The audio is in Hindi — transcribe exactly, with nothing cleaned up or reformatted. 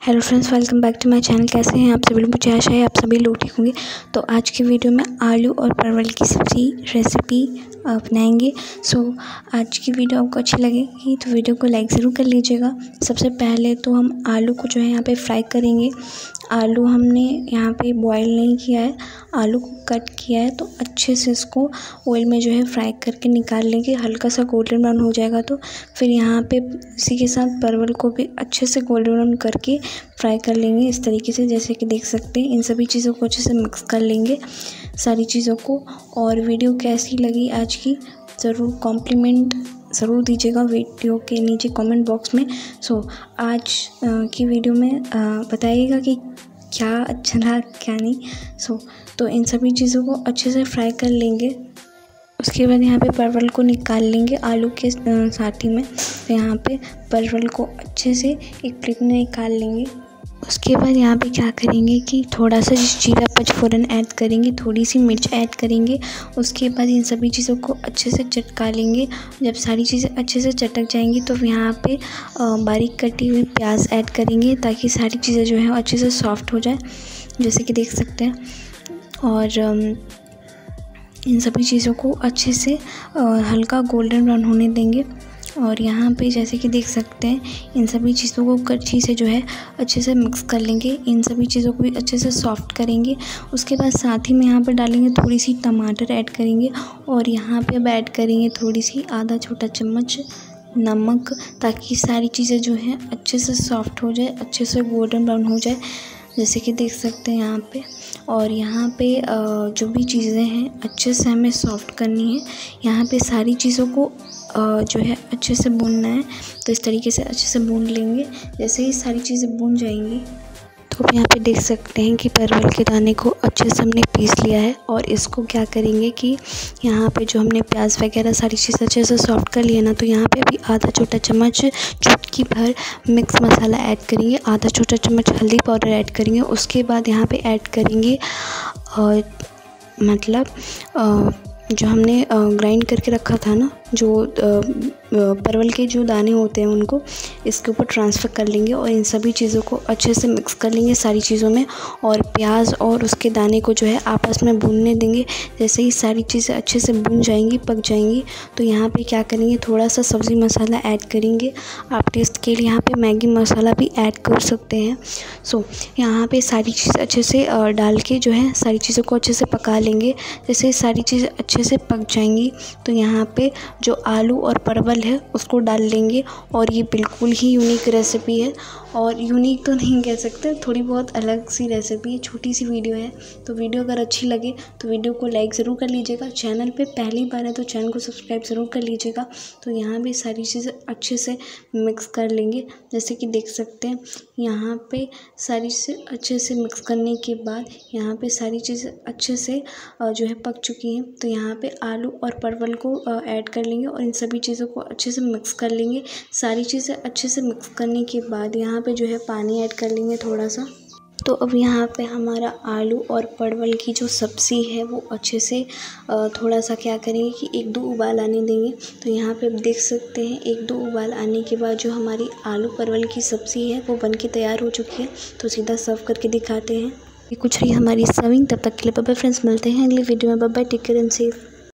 Hello friends, welcome back to my channel. कैसे हैं आप सभी लोग? मुझे आशा है आप सभी लोग ठीक होंगे। तो आज की वीडियो में आलू और परवल की सब्ज़ी रेसिपी बनाएंगे। सो आज की वीडियो आपको अच्छी लगेगी तो वीडियो को लाइक ज़रूर कर लीजिएगा। सबसे पहले तो हम आलू को जो है यहाँ पे फ्राई करेंगे। आलू हमने यहाँ पे बॉईल नहीं किया है, आलू को कट किया है। तो अच्छे से इसको ऑयल में जो है फ्राई करके निकाल लेंगे। हल्का सा गोल्डन ब्राउन हो जाएगा तो फिर यहाँ पे इसी के साथ परवल को भी अच्छे से गोल्डन ब्राउन करके फ्राई कर लेंगे इस तरीके से, जैसे कि देख सकते हैं। इन सभी चीज़ों को अच्छे से मिक्स कर लेंगे सारी चीज़ों को। और वीडियो कैसी लगी आज की ज़रूर कॉम्प्लीमेंट ज़रूर दीजिएगा वीडियो के नीचे कमेंट बॉक्स में। सो आज की वीडियो में बताइएगा कि क्या अच्छा रहा क्या नहीं। सो तो इन सभी चीज़ों को अच्छे से फ्राई कर लेंगे। उसके बाद यहाँ पे परवल को निकाल लेंगे आलू के साथ ही में। तो यहाँ पे परवल को अच्छे से एक प्लेट में निकाल लेंगे। उसके बाद यहाँ पे क्या करेंगे कि थोड़ा सा जीरा पचफोरन ऐड करेंगे, थोड़ी सी मिर्च ऐड करेंगे। उसके बाद इन सभी चीज़ों को अच्छे से चटका लेंगे। जब सारी चीज़ें अच्छे से चटक जाएंगी तो यहाँ पे बारीक कटी हुई प्याज ऐड करेंगे, ताकि सारी चीज़ें जो है अच्छे से सॉफ्ट हो जाए, जैसे कि देख सकते हैं। और इन सभी चीज़ों को अच्छे से हल्का गोल्डन ब्राउन होने देंगे। और यहाँ पे जैसे कि देख सकते हैं इन सभी चीज़ों को कच्ची से जो है अच्छे से मिक्स कर लेंगे। इन सभी चीज़ों को भी अच्छे से सॉफ्ट करेंगे। उसके बाद साथ ही में यहाँ पे डालेंगे थोड़ी सी टमाटर ऐड करेंगे। और यहाँ पे अब ऐड करेंगे थोड़ी सी आधा छोटा चम्मच नमक, ताकि सारी चीज़ें जो हैं अच्छे से सॉफ्ट हो जाए, अच्छे से गोल्डन ब्राउन हो जाए, जैसे कि देख सकते हैं यहाँ पे। और यहाँ पे जो भी चीज़ें हैं अच्छे से हमें सॉफ्ट करनी है। यहाँ पे सारी चीज़ों को जो है अच्छे से भूनना है। तो इस तरीके से अच्छे से भून लेंगे। जैसे ही सारी चीज़ें भून जाएंगी तो आप यहाँ पे देख सकते हैं कि परवल के दाने को अच्छे से हमने पीस लिया है। और इसको क्या करेंगे कि यहाँ पे जो हमने प्याज वगैरह सारी चीज़ अच्छे से सॉफ्ट कर लिया ना, तो यहाँ पे अभी आधा छोटा चम्मच चुटकी भर मिक्स मसाला ऐड करेंगे, आधा छोटा चम्मच हल्दी पाउडर ऐड करेंगे। उसके बाद यहाँ पे ऐड करेंगे और मतलब आ, जो हमने ग्राइंड करके रखा था ना, जो परवल के जो दाने होते हैं उनको इसके ऊपर ट्रांसफ़र कर लेंगे। और इन सभी चीज़ों को अच्छे से मिक्स कर लेंगे सारी चीज़ों में। और प्याज और उसके दाने को जो है आपस में भूनने देंगे। जैसे ही सारी चीज़ें अच्छे से भून जाएंगी, पक जाएंगी, तो यहाँ पे क्या करेंगे थोड़ा सा सब्ज़ी मसाला ऐड करेंगे। आप टेस्ट के लिए यहाँ पे मैगी मसाला भी ऐड कर सकते हैं। सो यहाँ पे सारी चीज़ें अच्छे से डाल के जो है सारी चीज़ों को अच्छे से पका लेंगे। जैसे सारी चीज़ें अच्छे से पक जाएंगी तो यहाँ पे जो आलू और परवल है उसको डाल लेंगे। और ये बिल्कुल ही यूनिक रेसिपी है, और यूनिक तो नहीं कह सकते, थोड़ी बहुत अलग सी रेसिपी है, छोटी सी वीडियो है। तो वीडियो अगर अच्छी लगे तो वीडियो को लाइक ज़रूर कर लीजिएगा। चैनल पे पहली बार है तो चैनल को सब्सक्राइब ज़रूर कर लीजिएगा। तो यहाँ भी सारी चीज़ें अच्छे से मिक्स कर लेंगे, जैसे कि देख सकते हैं। यहाँ पे सारी चीज़ें अच्छे से मिक्स करने के बाद यहाँ पे सारी चीज़ें अच्छे से जो है पक चुकी हैं। तो यहाँ पे आलू और परवल को ऐड कर लेंगे और इन सभी चीज़ों को अच्छे से मिक्स कर लेंगे। सारी चीज़ें अच्छे से मिक्स करने के बाद यहाँ पे जो है पानी ऐड कर लेंगे थोड़ा सा। तो अब यहाँ पे हमारा आलू और परवल की जो सब्ज़ी है वो अच्छे से थोड़ा सा क्या करेंगे कि एक दो उबाल आने देंगे। तो यहाँ पे आप देख सकते हैं एक दो उबाल आने के बाद जो हमारी आलू परवल की सब्ज़ी है वो बनके तैयार हो चुकी है। तो सीधा सर्व करके दिखाते हैं। ये कुछ रही हमारी सर्विंग। तब तक के लिए बाय बाय फ्रेंड्स, मिलते हैं अगली वीडियो में। Bye bye, take care and safe.